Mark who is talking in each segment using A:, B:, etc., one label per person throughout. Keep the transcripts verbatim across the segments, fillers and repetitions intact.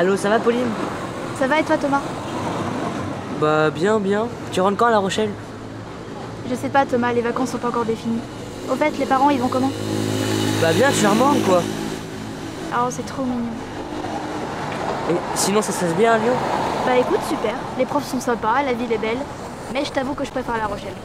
A: Allô, ça va Pauline?
B: Ça va et toi Thomas?
A: Bah bien, bien. Tu rentres quand à La Rochelle?
B: Je sais pas Thomas, les vacances sont pas encore définies. Au fait, les parents ils vont comment?
A: Bah bien, charmant quoi.
B: Oh c'est trop mignon.
A: Et sinon ça se passe bien à Lyon?
B: Bah écoute, super. Les profs sont sympas, la ville est belle. Mais je t'avoue que je préfère La Rochelle.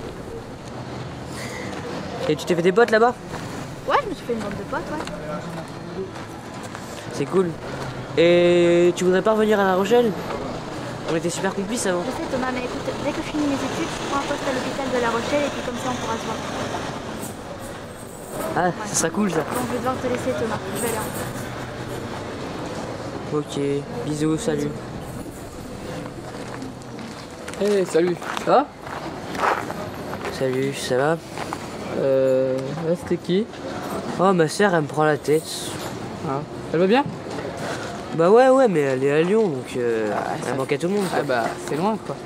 A: Et tu t'es fait des potes là-bas?
B: Ouais, je me suis fait une bande de potes, ouais.
A: C'est cool. Et tu voudrais pas revenir à La Rochelle? On était super complices avant.
B: Je sais Thomas, mais écoute, dès que je finis mes études, je prends un poste à l'hôpital de La Rochelle et puis comme ça on pourra se voir.
A: Ah,
B: Ouais.
A: ça sera cool ça.
B: Bon, je vais devoir te laisser Thomas, je vais aller en...
A: Ok, bisous, salut.
C: Hey, salut, ça va?
A: Salut, ça va?
C: Euh... Là, c'était qui?
A: Oh, ma sœur, elle me prend la tête.
C: Ah. Elle va bien?
A: Bah ouais, ouais, mais elle est à Lyon, donc euh,
C: Ah,
A: elle
C: ça-
A: manque à tout le monde. quoi.
C: Ah bah, c'est loin, quoi.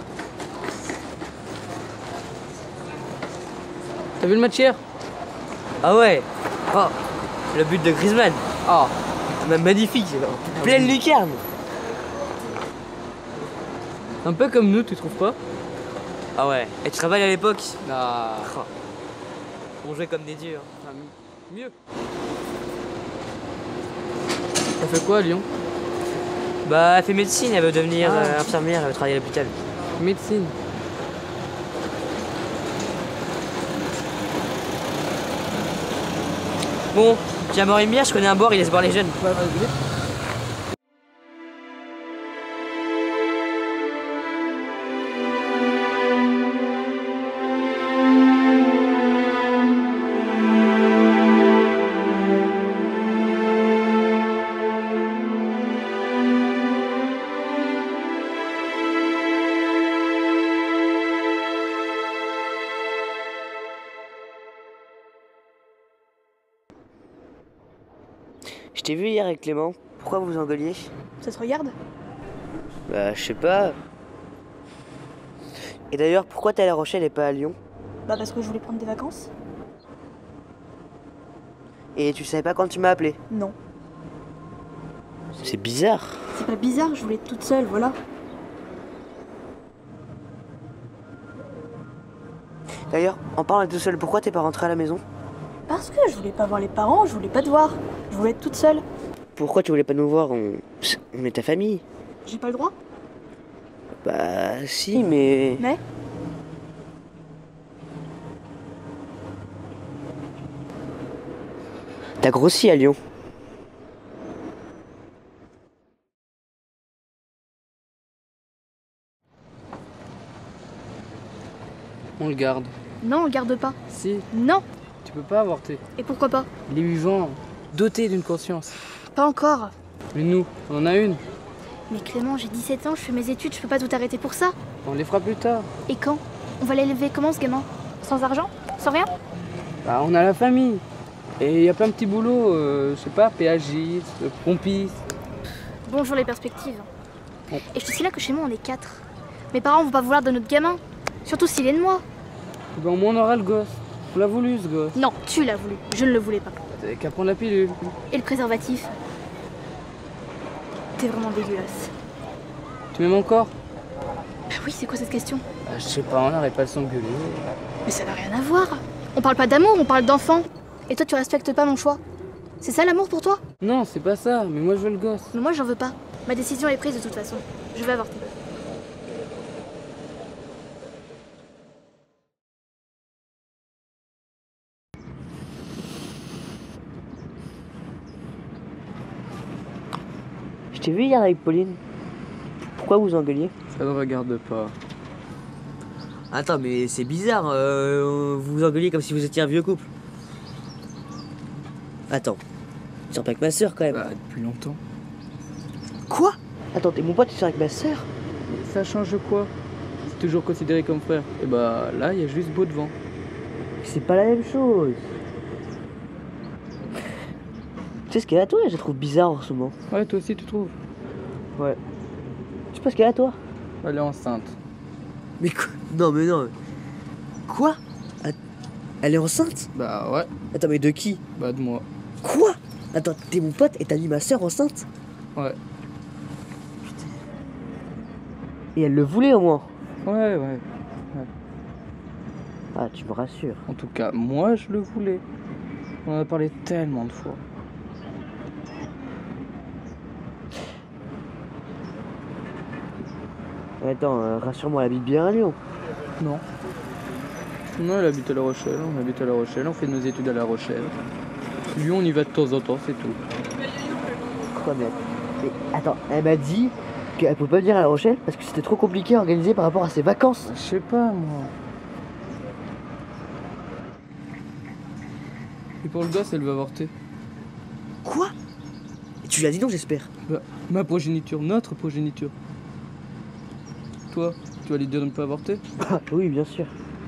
C: T'as vu le match hier?
A: Ah ouais. Oh, le but de Griezmann.
C: Oh,
A: Ma- Magnifique, pleine lucarne.
C: un peu comme nous, tu trouves pas?
A: Ah ouais. Et tu travailles à l'époque?
C: Ah,
A: Oh. On jouait comme des dieux. hein.
C: ah, mieux. T'as fait quoi à Lyon?
A: Bah, elle fait médecine, elle veut devenir
C: Ah.
A: euh, infirmière, elle veut travailler à l'hôpital.
C: Médecine.
A: Bon, tiens, boire une bière, je connais un bar, il laisse boire les jeunes.
C: Ouais, vas-y.
A: Je t'ai vu hier avec Clément. Pourquoi vous vous engueuliez?
B: Ça te regarde?
A: Bah, je sais pas. Et d'ailleurs, pourquoi t'es à La Rochelle et pas à Lyon?
B: Bah parce que je voulais prendre des vacances.
A: Et tu savais pas quand tu m'as appelé?
B: Non.
A: C'est bizarre.
B: C'est pas bizarre, je voulais être toute seule, voilà.
A: D'ailleurs, en parlant de tout seul, pourquoi t'es pas rentré à la maison?
B: Parce que je voulais pas voir les parents, je voulais pas te voir. Je voulais être toute seule.
A: Pourquoi tu voulais pas nous voir? On, on est ta famille.
B: J'ai pas le droit?
A: Bah, si, mais.
B: Mais
A: T'as grossi à Lyon.
C: On le garde.
B: non, on le garde pas.
C: Si,
B: Non.
C: tu peux pas avorter.
B: Et pourquoi pas?
C: Il est vivant, doté d'une conscience.
B: Pas encore.
C: Mais nous, on en a une.
B: Mais Clément, j'ai dix-sept ans, je fais mes études, je peux pas tout arrêter pour ça.
C: On les fera plus tard.
B: Et quand? On va l'élever comment ce gamin? Sans argent? Sans rien?
C: Bah, on a la famille. Et il y a plein de petits boulots, euh, je sais pas, péagiste, euh, pompiste.
B: Bonjour les perspectives.
C: Bon.
B: Et je te signale que chez moi on est quatre. Mes parents vont pas vouloir de notre gamin. Surtout s'il est de moi.
C: Eh ben, au moins on aura le gosse. On l'a voulu ce gosse.
B: Non, tu l'as voulu. Je ne le voulais pas.
C: T'avais qu'à prendre la pilule.
B: Et le préservatif? T'es vraiment dégueulasse.
C: Tu m'aimes encore?
B: Bah oui, c'est quoi cette question?
C: Bah, je sais pas, on n'arrête pas de s'engueuler.
B: Mais ça n'a rien à voir. On parle pas d'amour, on parle d'enfant. Et toi tu respectes pas mon choix. C'est ça l'amour pour toi?
C: Non, c'est pas ça, mais moi je veux le gosse.
B: Mais moi j'en veux pas. Ma décision est prise de toute façon. Je vais avorter.
A: Je t'ai vu hier avec Pauline. Pourquoi vous vous engueuliez?
C: Ça ne regarde pas.
A: Attends, mais c'est bizarre. euh, vous vous engueuliez comme si vous étiez un vieux couple. Attends. Tu sors pas avec ma soeur quand même.
C: Bah, depuis longtemps.
A: Quoi? Attends, t'es mon pote, tu sors avec ma soeur?
C: Ça change quoi? C'est toujours considéré comme frère. Et bah là, il y a juste beau devant.
A: C'est pas la même chose. Tu sais ce qu'elle a à toi? Je la trouve bizarre en ce moment.
C: Ouais, toi aussi tu trouves?
A: Ouais. Tu sais pas ce qu'elle a à toi?
C: Elle est enceinte.
A: Mais quoi? Non, mais non. Quoi? Elle est enceinte?
C: Bah ouais,
A: Attends, mais de qui?
C: bah de moi.
A: Quoi? Attends, t'es mon pote et t'as mis ma soeur enceinte?
C: Ouais.
A: Et elle le voulait au moins.
C: Ouais, ouais.
A: Ah, tu me rassures.
C: En tout cas, moi, je le voulais. On en a parlé tellement de fois.
A: Attends, euh, rassure-moi, elle habite bien à Lyon.
C: Non. Non, elle habite à La Rochelle. On habite à La Rochelle. On fait nos études à La Rochelle. Lyon, on y va de temps en temps, c'est tout.
A: Quoi, mais... mais attends, elle m'a dit qu'elle peut pas venir à La Rochelle parce que c'était trop compliqué à organiser par rapport à ses vacances.
C: Je sais pas, moi. Et pour le gosse, elle veut avorter.
A: Quoi? Et tu l'as dit non, j'espère.
C: Bah, ma progéniture, notre progéniture. Toi, tu vas lui dire de ne pas avorter?
A: Ah, oui, bien sûr.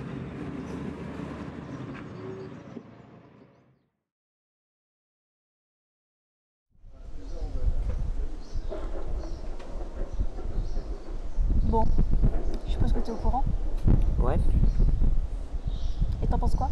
B: Bon, je suppose que t'es au courant.
A: Ouais.
B: Et t'en penses quoi?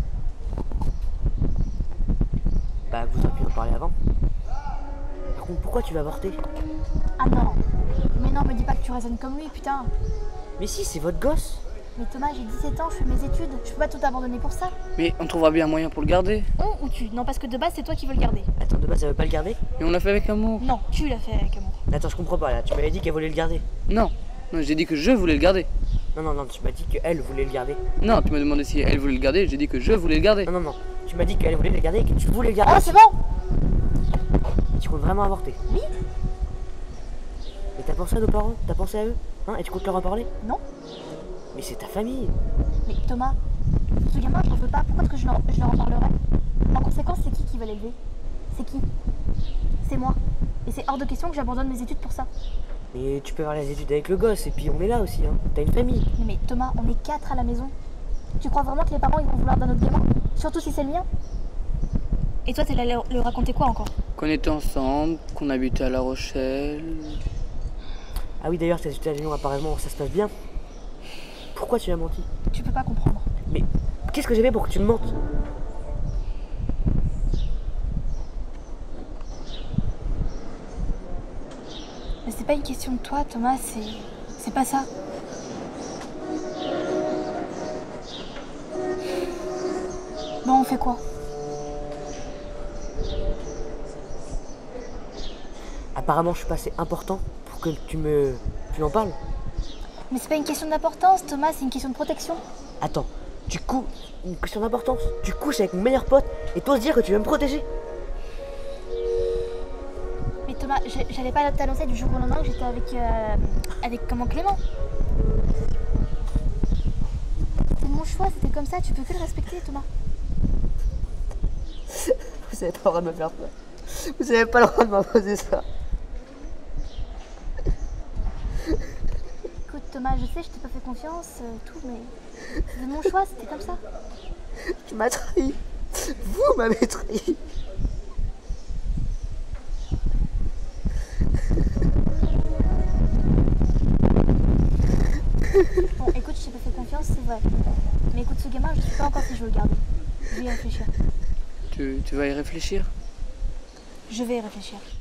A: Bah, vous auriez pu en parler avant. Par contre, pourquoi tu vas avorter?
B: Ah non. Mais non, me dis pas que tu raisonnes comme lui, putain.
A: Mais si, c'est votre gosse.
B: Mais Thomas, j'ai dix-sept ans, je fais mes études. Je peux pas tout abandonner pour ça.
C: Mais on trouvera bien un moyen pour le garder.
B: On ou tu? Non, parce que de base, c'est toi qui veux le garder.
A: Attends, de base, elle veut pas le garder?
C: Et on l'a fait avec amour.
B: Non, tu l'as fait avec amour.
A: Attends, je comprends pas là. Tu m'avais dit qu'elle voulait le garder.
C: Non. Non, j'ai dit que je voulais le garder.
A: Non, non, non, tu m'as dit qu'elle voulait le garder.
C: Non, tu m'as demandé si elle voulait le garder, j'ai dit que je voulais le garder.
A: Non, non, non. Tu m'as dit qu'elle voulait le garder et que tu voulais le garder.
B: Oh, c'est bon.
A: Tu comptes vraiment avorter?
B: Oui.
A: Mais t'as pensé à nos parents? T'as pensé à eux? Hein? Et tu comptes leur en parler?
B: Non.
A: Mais c'est ta famille.
B: Mais Thomas, ce gamin, je n'en veux pas. Pourquoi est-ce que je leur, je leur en parlerais? En conséquence, c'est qui qui va l'élever? C'est qui? C'est moi. Et c'est hors de question que j'abandonne mes études pour ça.
A: Mais tu peux faire les études avec le gosse et puis on est là aussi, hein. T'as une famille.
B: Mais, mais Thomas, on est quatre à la maison. Tu crois vraiment que les parents ils vont vouloir d'un autre gamin? Surtout si c'est le mien. Et toi, t'es allé leur leur raconter quoi encore?
C: Qu'on était ensemble, qu'on habitait à La Rochelle.
A: Ah oui, d'ailleurs, tes études à Lyon, apparemment, ça se passe bien. Pourquoi tu as menti?
B: Tu peux pas comprendre.
A: Mais qu'est-ce que j'ai fait pour que tu me mentes?
B: Mais c'est pas une question de toi, Thomas, c'est. C'est pas ça. Bon, on fait quoi?
A: Apparemment, je suis pas assez important pour que tu me... Tu m'en parles.
B: Mais c'est pas une question d'importance, Thomas, c'est une question de protection.
A: Attends, tu couches... Une question d'importance. Tu couches avec mon meilleur pote et t'oses dire que tu veux me protéger?
B: Mais Thomas, je- j'allais pas t'annoncer du jour au lendemain que j'étais avec. euh, avec comment Clément. C'est mon choix, c'était comme ça, tu peux que le respecter, Thomas.
A: Vous avez pas le droit de me faire peur. Vous avez pas le droit de m'imposer ça.
B: Écoute, Thomas, je sais, je t'ai pas fait confiance, euh, tout, mais. C'était mon choix, c'était comme ça.
A: Tu m'as trahi. Vous m'avez trahi.
B: Bon, écoute, je t'ai pas fait confiance, c'est vrai. Mais écoute, ce gamin, je sais pas encore si je veux le garder. Je vais y réfléchir.
C: Tu, tu vas y réfléchir?
B: Je vais y réfléchir.